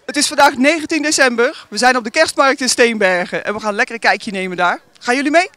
Het is vandaag 19 december. We zijn op de kerstmarkt in Steenbergen en we gaan lekker een kijkje nemen daar. Gaan jullie mee?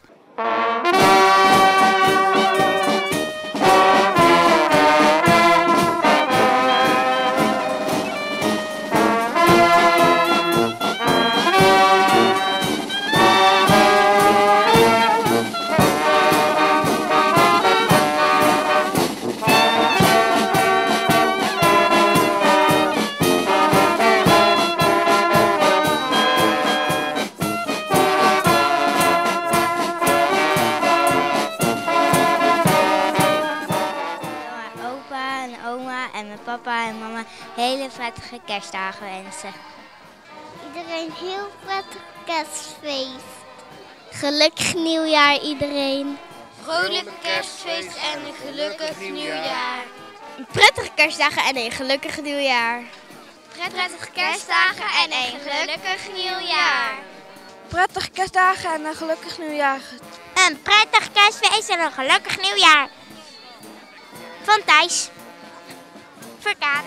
Papa en mama hele prettige kerstdagen wensen. Iedereen heel prettig kerstfeest. Gelukkig nieuwjaar iedereen. Vrolijk kerstfeest en een gelukkig nieuwjaar. Prettige kerstdagen en een gelukkig nieuwjaar. Prettige kerstdagen en een gelukkig nieuwjaar. Prettige kerstdagen en een gelukkig nieuwjaar. Een prettig kerstfeest en een gelukkig nieuwjaar. Van Thijs. Verkade.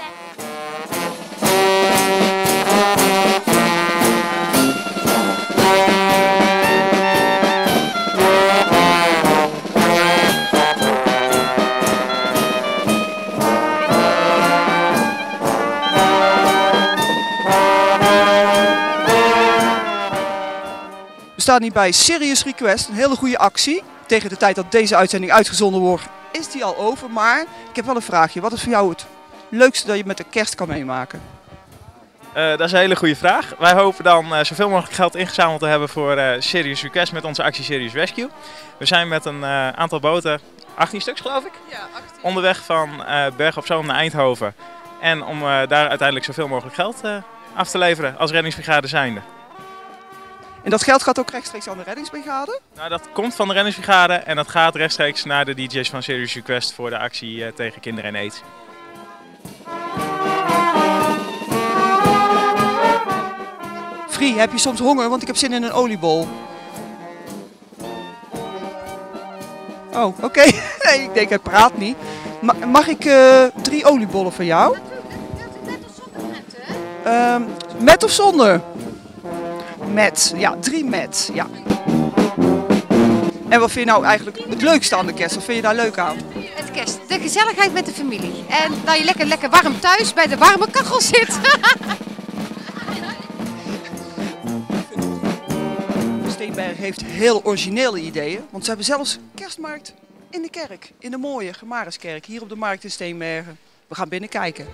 We staan hier bij Serious Request, een hele goede actie. Tegen de tijd dat deze uitzending uitgezonden wordt, is die al over. Maar ik heb wel een vraagje. Wat is voor jou het leukste dat je met de kerst kan meemaken? Dat is een hele goede vraag. Wij hopen dan zoveel mogelijk geld ingezameld te hebben voor Serious Request met onze actie Serious Rescue. We zijn met een aantal boten, 18 stuks geloof ik, Ja, 18. onderweg van Bergen op Zoom naar Eindhoven. En om daar uiteindelijk zoveel mogelijk geld af te leveren als reddingsbrigade zijnde. En dat geld gaat ook rechtstreeks aan de reddingsbrigade? Nou, dat komt van de reddingsbrigade en dat gaat rechtstreeks naar de DJ's van Serious Request voor de actie tegen kinderen en aids. Frie, heb je soms honger? Want ik heb zin in een oliebol. Oh, oké. Nee, ik denk hij praat niet. Mag ik 3 oliebollen van jou? Met of zonder netten? Met of zonder? Met, ja, 3 met, ja. En wat vind je nou eigenlijk het leukste aan de kerst? Wat vind je daar leuk aan? Het kerst, de gezelligheid met de familie. En dat je lekker warm thuis bij de warme kachel zit. Steenbergen heeft heel originele ideeën, want ze hebben zelfs kerstmarkt in de kerk. In de mooie Gemariskerk, hier op de markt in Steenbergen. We gaan binnen kijken.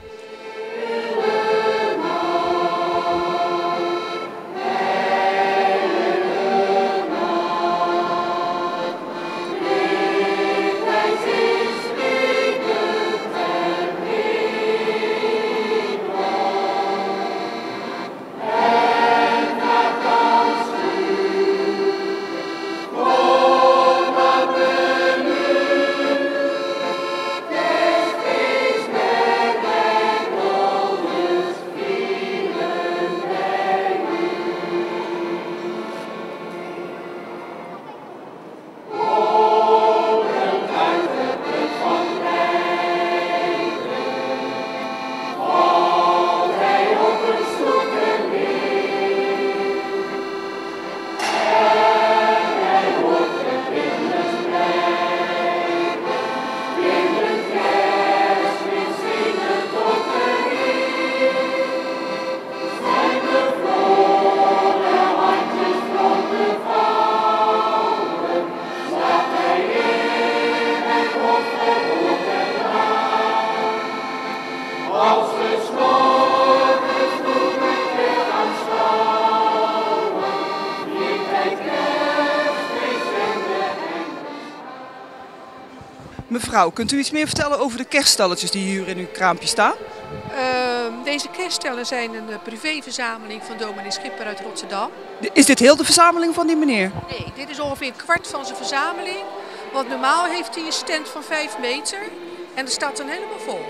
Mevrouw, kunt u iets meer vertellen over de kerststalletjes die hier in uw kraampje staan? Deze kerststellen zijn een privéverzameling van dominee Schipper uit Rotterdam. Is dit heel de verzameling van die meneer? Nee, dit is ongeveer een kwart van zijn verzameling. Want normaal heeft hij een stand van 5 meter en er staat dan helemaal vol.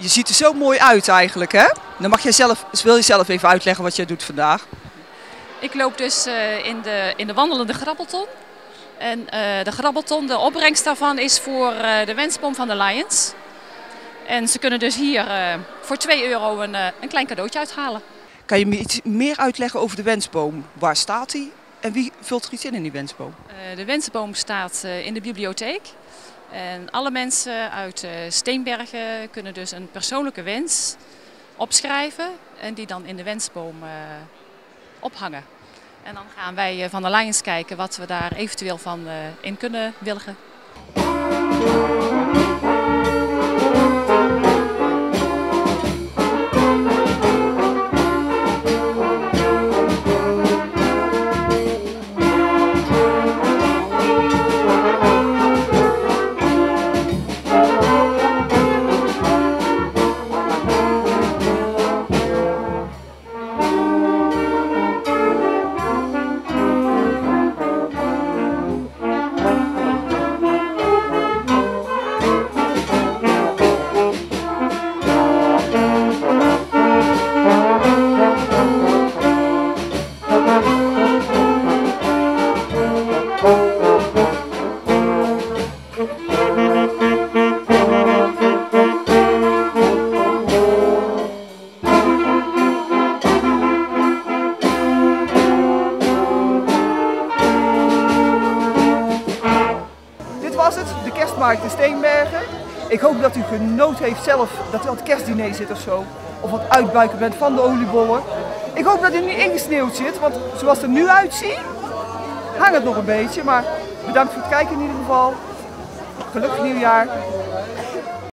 Je ziet er zo mooi uit eigenlijk, hè? Dan wil je zelf even uitleggen wat jij doet vandaag. Ik loop dus in de wandelende grabbelton. En de grabbelton, de opbrengst daarvan is voor de wensboom van de Lions. En ze kunnen dus hier voor €2 een klein cadeautje uithalen. Kan je me iets meer uitleggen over de wensboom? Waar staat die en wie vult er iets in die wensboom? De wensboom staat in de bibliotheek. En alle mensen uit Steenbergen kunnen dus een persoonlijke wens opschrijven en die dan in de wensboom ophangen. En dan gaan wij van de Lions kijken wat we daar eventueel van in kunnen willigen. De kerstmarkt in Steenbergen. Ik hoop dat u genoten heeft zelf, dat u aan het kerstdiner zit of zo. Of aan het uitbuiken bent van de oliebollen. Ik hoop dat u niet ingesneeuwd zit, want zoals het er nu uitziet, hangt het nog een beetje. Maar bedankt voor het kijken in ieder geval. Gelukkig nieuwjaar.